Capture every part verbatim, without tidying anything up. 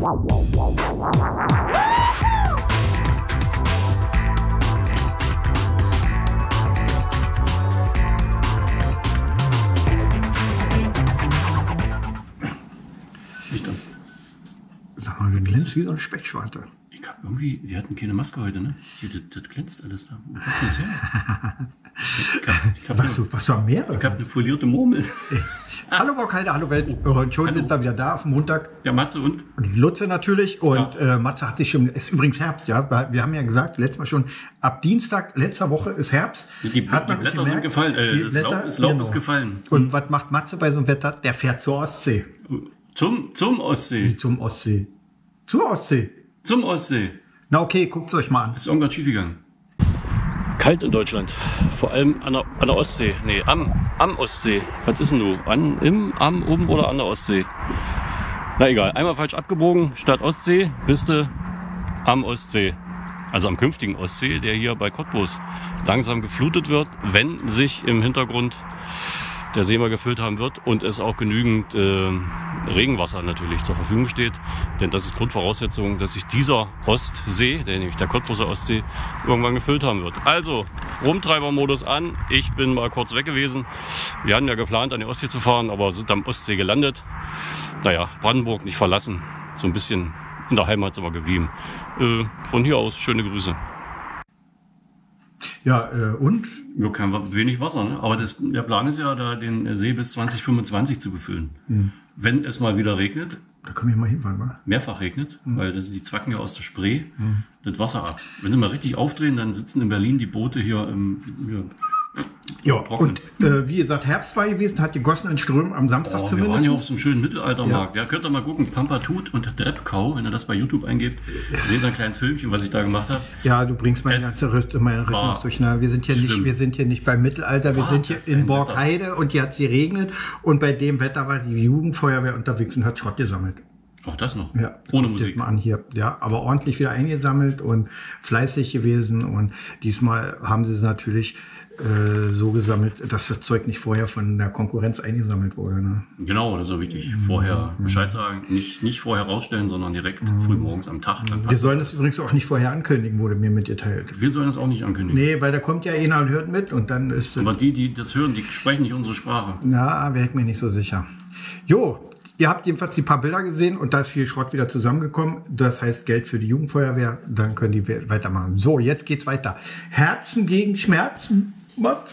Sag mal, wir glänzt wie so ein Speckschwarte. Ich hab irgendwie, wir hatten keine Maske heute, ne? Hier, das, das glänzt alles da. Wo kommt das her? Ich hab, ich hab Was, eine, du, was du am Meer? ich hab eine polierte Murmel. Hallo Borkheide, hallo Welt. Und schon Hallo. sind wir wieder da auf dem Montag. Der Matze und? Und die Lutze natürlich. Und Ja. äh, Matze hat sich schon, es ist übrigens Herbst, ja. weil Wir haben ja gesagt, letztes Mal schon, ab Dienstag letzter Woche ist Herbst. Die, die Hat man Blätter gemerkt. sind gefallen. Äh, Die das Blätter, Laub, das Laub genau. ist gefallen. Und was macht Matze bei so einem Wetter? Der fährt zur Ostsee. Zum, zum Ostsee. Zum Ostsee. Zur Ostsee. Zum Ostsee. Na okay, guckt's euch mal an. Ist irgendwas schiefgegangen. Kalt in Deutschland. Vor allem an der, an der Ostsee. Nee, am, am Ostsee. Was ist denn du? An, im, am, oben oder an der Ostsee? Na egal. Einmal falsch abgebogen. Statt Ostsee bist du am Ostsee. Also am künftigen Ostsee, der hier bei Cottbus langsam geflutet wird, wenn sich im Hintergrund der See mal gefüllt haben wird und es auch genügend äh, Regenwasser natürlich zur Verfügung steht. Denn das ist Grundvoraussetzung, dass sich dieser Ostsee, der nämlich der Cottbuser Ostsee, irgendwann gefüllt haben wird. Also, Rumtreibermodus an. Ich bin mal kurz weg gewesen. Wir hatten ja geplant, an die Ostsee zu fahren, aber sind am Ostsee gelandet. Naja, Brandenburg nicht verlassen. So ein bisschen in der Heimat sind wir geblieben. Äh, von hier aus schöne Grüße. Ja, äh, und? Ja, kein, wenig Wasser, ne? Aber das, der Plan ist ja, da den See bis zwanzig fünfundzwanzig zu befüllen. Hm. Wenn es mal wieder regnet, Da können wir mal hinfahren, wa? mehrfach regnet, Hm. weil das, die zwacken ja aus der Spree das Wasser ab. Wenn sie mal richtig aufdrehen, dann sitzen in Berlin die Boote hier im... Hier. Ja, Trocken. und äh, wie gesagt, Herbst war gewesen, hat gegossen in Strömen am Samstag Oh, wir waren zumindest. ja auf so einem schönen Mittelaltermarkt. Ja. Könnt ihr mal gucken, Pampatut und Dreppkau, wenn ihr das bei YouTube eingebt, seht ihr ein kleines Filmchen, was ich da gemacht habe. Ja, du bringst meinen Es ganzen Rhythmus, meinen Rhythmus war durch. Na, wir sind hier nicht, schlimm. wir sind hier nicht beim Mittelalter, wir War sind hier das in ein Borkheide und hier hat es geregnet und bei dem Wetter war die Jugendfeuerwehr unterwegs und hat Schrott gesammelt. Auch das noch. Ja, Ohne guckt Musik. jetzt mal an hier. Ja, aber ordentlich wieder eingesammelt und fleißig gewesen und diesmal haben sie es natürlich äh, so gesammelt, dass das Zeug nicht vorher von der Konkurrenz eingesammelt wurde. Ne? Genau, das ist auch wichtig. Vorher Bescheid sagen, nicht, nicht vorher rausstellen, sondern direkt früh morgens am Tag. Dann Wir passt sollen das. das übrigens auch nicht vorher ankündigen, wurde mir mitgeteilt. Wir sollen das auch nicht ankündigen. Nee, weil da kommt ja einer und hört mit und dann ist es. Aber die, die das hören, die sprechen nicht unsere Sprache. Na, wäre ich mir nicht so sicher. Jo, ihr habt jedenfalls die paar Bilder gesehen und da ist viel Schrott wieder zusammengekommen. Das heißt Geld für die Jugendfeuerwehr, dann können die weitermachen. So, jetzt geht's weiter. Herzen gegen Schmerzen. Matze.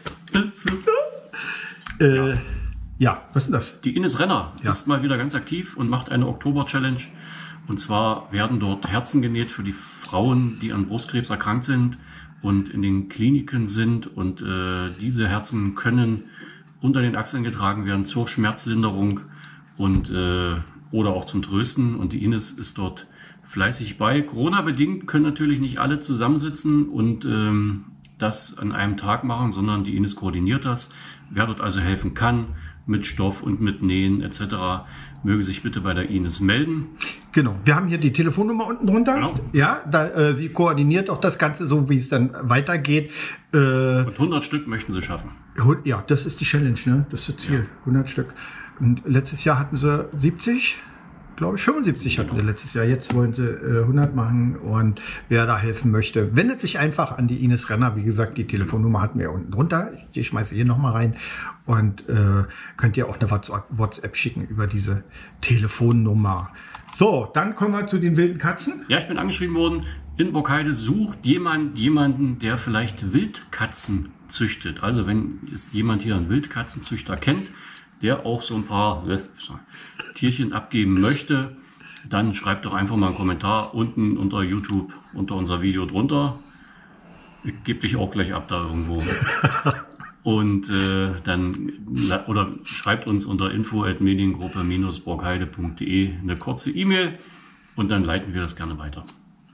Äh, ja, was ist denn das? Die Ines Renner Ja. ist mal wieder ganz aktiv und macht eine Oktober-Challenge. Und zwar werden dort Herzen genäht für die Frauen, die an Brustkrebs erkrankt sind und in den Kliniken sind. Und äh, diese Herzen können unter den Achseln getragen werden zur Schmerzlinderung und äh, oder auch zum Trösten. Und die Ines ist dort fleißig bei. Corona-bedingt können natürlich nicht alle zusammensitzen und ähm, das an einem Tag machen, sondern die Ines koordiniert das. Wer dort also helfen kann, mit Stoff und mit Nähen et cetera, möge sich bitte bei der Ines melden. Genau, wir haben hier die Telefonnummer unten drunter. Genau. Ja, da, äh, sie koordiniert auch das Ganze so, wie es dann weitergeht. Äh, Und hundert Stück möchten sie schaffen. ja, das ist die Challenge, ne? Das ist das Ziel, hundert Stück. Und letztes Jahr hatten sie siebzig, glaube ich, fünfundsiebzig hatten sie letztes Jahr. Jetzt wollen sie äh, hundert machen und wer da helfen möchte, wendet sich einfach an die Ines Renner. Wie gesagt, die Telefonnummer hatten wir unten drunter. Ich schmeiße hier nochmal rein und äh, könnt ihr auch eine WhatsApp schicken über diese Telefonnummer. So, dann kommen wir zu den wilden Katzen. Ja, ich bin angeschrieben worden, in Borkheide sucht jemand jemanden, der vielleicht Wildkatzen züchtet. Also wenn es jemand hier einen Wildkatzenzüchter kennt, der auch so ein paar äh, Tierchen abgeben möchte, dann schreibt doch einfach mal einen Kommentar unten unter YouTube, unter unser Video drunter. Ich gebe dich auch gleich ab da irgendwo. Und äh, dann oder schreibt uns unter info at mediengruppe Bindestrich borkheide punkt de eine kurze E-Mail und dann leiten wir das gerne weiter.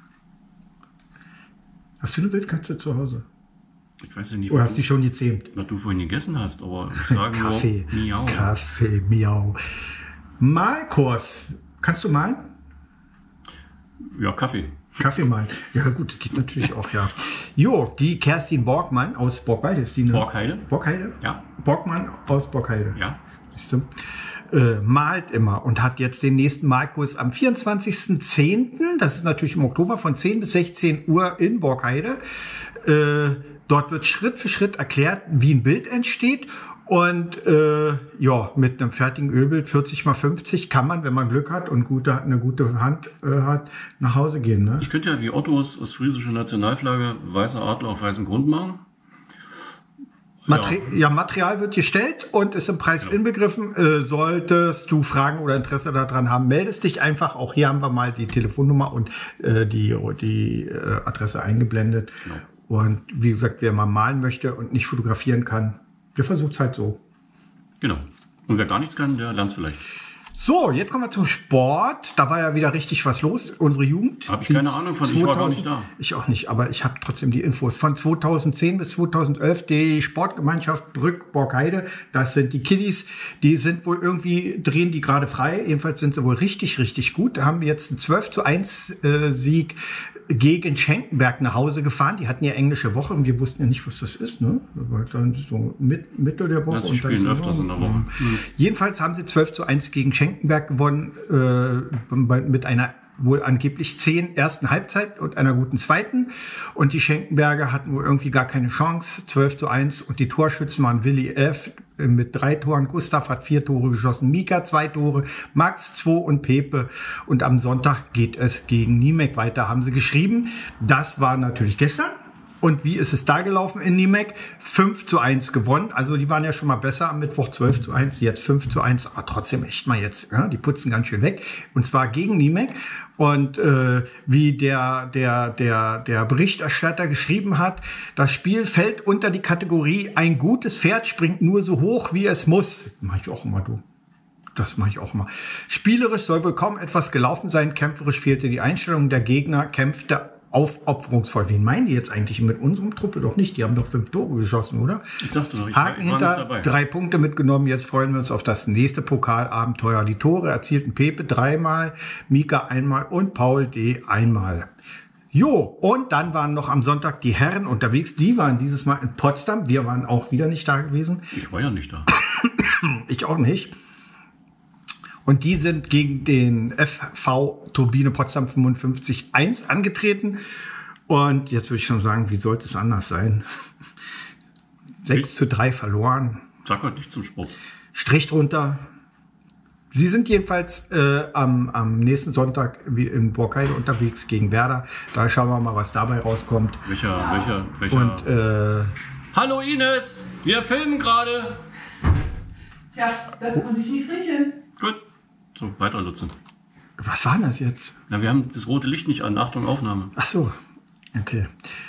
Hast du eine Wildkatze zu Hause? Ich weiß ja nicht, Oder was, hast du die schon gezähmt? was du vorhin gegessen hast, aber ich sage Kaffee. nur Miau. Kaffee, Miau. Malkurs. Kannst du malen? Ja, Kaffee. Kaffee malen. Ja gut, geht natürlich auch, ja. Jo, die Kerstin Borgmann aus Borkheide ist die, ne? Borkheide? Borkheide? Ja. Borgmann aus Borkheide. Ja. Siehst du? äh, malt immer und hat jetzt den nächsten Malkurs am vierundzwanzigsten zehnten Das ist natürlich im Oktober von zehn bis sechzehn Uhr in Borkheide. Äh, dort wird Schritt für Schritt erklärt, wie ein Bild entsteht. Und äh, ja, mit einem fertigen Ölbild vierzig mal fünfzig kann man, wenn man Glück hat und gute, eine gute Hand äh, hat, nach Hause gehen. Ne? Ich könnte ja wie Ottos ostfriesische Nationalflagge weißer Adler auf weißem Grund machen. Materi ja. ja, Material wird gestellt und ist im Preis ja. inbegriffen. Äh, solltest du Fragen oder Interesse daran haben, meldest dich einfach. Auch hier haben wir mal die Telefonnummer und äh, die, die äh, Adresse eingeblendet. Genau. Und wie gesagt, wer mal malen möchte und nicht fotografieren kann, der versucht es halt so. Genau. Und wer gar nichts kann, der lernt es vielleicht. So, jetzt kommen wir zum Sport. Da war ja wieder richtig was los. Unsere Jugend. Habe ich keine Ahnung von, ich war gar nicht da. Ich auch nicht, aber ich habe trotzdem die Infos. Von zweitausendzehn bis zweitausendelf die Sportgemeinschaft Brück-Borkheide. Das sind die Kiddies. Die sind wohl irgendwie, drehen die gerade frei. Jedenfalls sind sie wohl richtig, richtig gut. Da haben wir jetzt einen zwölf zu eins äh, Sieg gegen Schenkenberg nach Hause gefahren. Die hatten ja englische Woche und wir wussten ja nicht, was das ist. Ne? Das war dann so mit, Mitte der Woche. Das spielen und öfters in der Woche. Mhm. Jedenfalls haben sie zwölf zu eins gegen Schenkenberg gewonnen, äh, mit einer wohl angeblich zehn ersten Halbzeit und einer guten zweiten. Und die Schenkenberger hatten wohl irgendwie gar keine Chance. zwölf zu eins und die Torschützen waren Willi F. mit drei Toren. Gustav hat vier Tore geschossen. Mika zwei Tore. Max zwei und Pepe. Und am Sonntag geht es gegen Niemek weiter, haben sie geschrieben. Das war natürlich gestern. Und wie ist es da gelaufen in Niemek? fünf zu eins gewonnen. Also die waren ja schon mal besser am Mittwoch zwölf zu eins. Jetzt fünf zu eins. Aber trotzdem echt mal jetzt. Ja, die putzen ganz schön weg. Und zwar gegen Niemek. Und äh, wie der, der, der, der Berichterstatter geschrieben hat, das Spiel fällt unter die Kategorie, ein gutes Pferd springt nur so hoch, wie es muss. Das mache ich auch immer, du. Das mache ich auch immer. Spielerisch soll wohl kaum etwas gelaufen sein. Kämpferisch fehlte die Einstellung. Der Gegner kämpfte aufopferungsvoll. Wen meinen die jetzt eigentlich mit unserem Truppe? Doch nicht. Die haben doch fünf Tore geschossen, oder? Ich sagte doch, ich Haken war, hinter, war nicht dabei. Drei Punkte mitgenommen. Jetzt freuen wir uns auf das nächste Pokalabenteuer. Die Tore erzielten Pepe dreimal, Mika einmal und Paul D. einmal. Jo, und dann waren noch am Sonntag die Herren unterwegs. Die waren dieses Mal in Potsdam. Wir waren auch wieder nicht da gewesen. Ich war ja nicht da. Ich auch nicht. Und die sind gegen den F V Turbine Potsdam fünfundfünfzig eins angetreten. Und jetzt würde ich schon sagen, wie sollte es anders sein? sechs zu drei verloren. Sag halt nicht zum Sport. Strich drunter. Sie sind jedenfalls äh, am, am nächsten Sonntag in Borkheide unterwegs gegen Werder. Da schauen wir mal, was dabei rauskommt. Welcher, ja. welcher, welcher? Und, äh, Hallo Ines, wir filmen gerade. Tja, das konnte ich nicht riechen. Gut. So, weiter, Lutze. Was war das jetzt? Na, wir haben das rote Licht nicht an. Achtung, Aufnahme. Ach so, okay.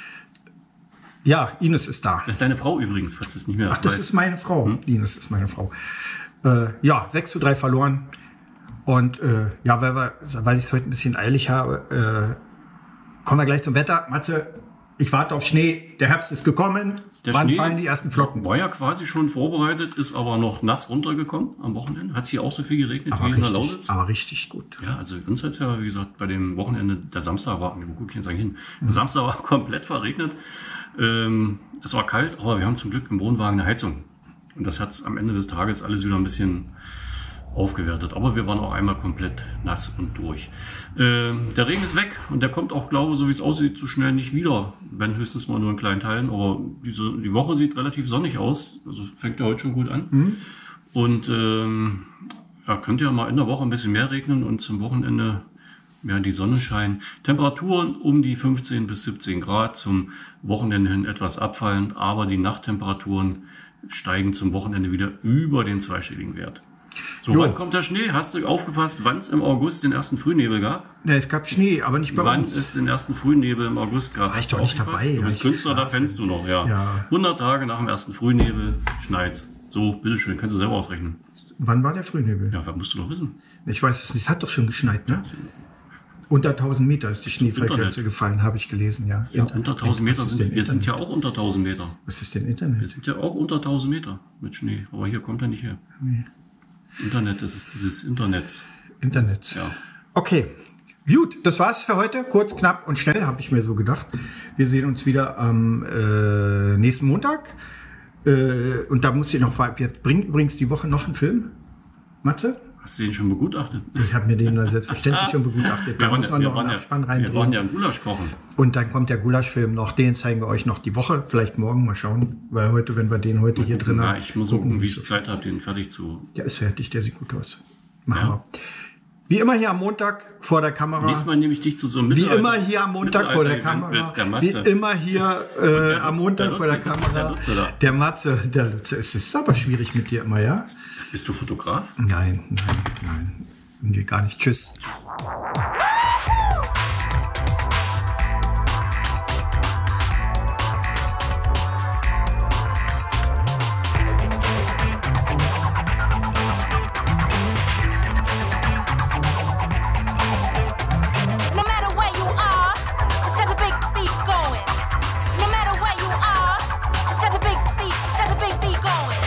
Ja, Ines ist da. Das ist deine Frau übrigens, falls du es nicht mehr Ach, das weißt. ist meine Frau. Hm? Ines ist meine Frau. Äh, ja, sechs zu drei verloren. Und äh, ja, weil, wir, weil ich es heute ein bisschen eilig habe, äh, kommen wir gleich zum Wetter. Matze, ich warte auf Schnee. Der Herbst ist gekommen. Der Wann Schnee fallen die ersten Flocken? War ja quasi schon vorbereitet, ist aber noch nass runtergekommen am Wochenende. Hat es hier auch so viel geregnet Aber wie in der richtig, Lausitz? aber richtig gut. Ja, also uns hat es ja, wie gesagt, bei dem Wochenende, der Samstag war, wo gucke ich jetzt eigentlich hin? Der Samstag war komplett verregnet. Ähm, es war kalt, aber wir haben zum Glück im Wohnwagen eine Heizung. Und das hat es am Ende des Tages alles wieder ein bisschen aufgewertet. Aber wir waren auch einmal komplett nass und durch. Ähm, der Regen ist weg und der kommt auch, glaube ich, so wie es aussieht, so schnell nicht wieder. Wenn höchstens mal nur in kleinen Teilen. Aber diese, die Woche sieht relativ sonnig aus. Also fängt ja heute schon gut an. Mhm. Und ähm, ja, könnte ja mal in der Woche ein bisschen mehr regnen und zum Wochenende ja, die Sonne scheinen. Temperaturen um die fünfzehn bis siebzehn Grad, zum Wochenende hin etwas abfallend, aber die Nachttemperaturen steigen zum Wochenende wieder über den zweistelligen Wert. So, jo. Wann kommt der Schnee? Hast du aufgepasst, wann es im August den ersten Frühnebel gab? Ne, es gab Schnee, aber nicht bei wann uns. Wann es den ersten Frühnebel im August gab? War ich doch nicht dabei. Du bist Künstler, da pennst du noch, ja. ja. hundert Tage nach dem ersten Frühnebel schneit's. So, bitteschön, kannst du selber ausrechnen. Wann war der Frühnebel? Ja, das musst du doch wissen. Ich weiß es nicht, es hat doch schon geschneit, ne? Unter tausend Meter ist die Schneefallgrenze gefallen, habe ich gelesen, ja. Ja, Inter unter tausend Meter sind wir. Wir sind ja auch unter tausend Meter. Was ist denn Internet? Wir sind ja auch unter tausend Meter mit Schnee. Aber hier kommt er nicht her. Nee. Internet, das ist dieses Internets. Internets. Ja. Okay. Gut, das war's für heute. Kurz, knapp und schnell, habe ich mir so gedacht. Wir sehen uns wieder am äh, nächsten Montag. Äh, und da muss ich noch, wir bringen übrigens die Woche noch einen Film. Matze? Hast du den schon begutachtet? Ich habe mir den da selbstverständlich schon begutachtet. Da Wir waren, muss man wir noch einen waren, Abspann ja, wir reindrehen. waren ja im Gulasch kochen. Und dann kommt der Gulaschfilm noch. Den zeigen wir euch noch die Woche. Vielleicht morgen mal schauen. Weil heute, wenn wir den heute hier drin Ja, haben. ich muss gucken, gucken, wie wie's ich Zeit habe, den fertig zu... Der ist fertig, der sieht gut aus. Machen Ja. wir. Wie immer hier am Montag vor der Kamera. Nächstes Mal nehme ich dich zu so einem Wie Mittelalter- immer hier am Montag vor der Mittelalter-Event Kamera. mit der Wie Matze. immer hier äh, der am Lutz- Montag der vor der Lutze, das ist der Kamera. Lutze da. Der Matze, der Lutze. Es ist aber schwierig mit dir immer, ja? Bist du Fotograf? Nein, nein, nein. Nee, gar nicht. Tschüss. No matter where you are, just got the big beat going. No matter where you are, just got the big beat, just got the big beat going.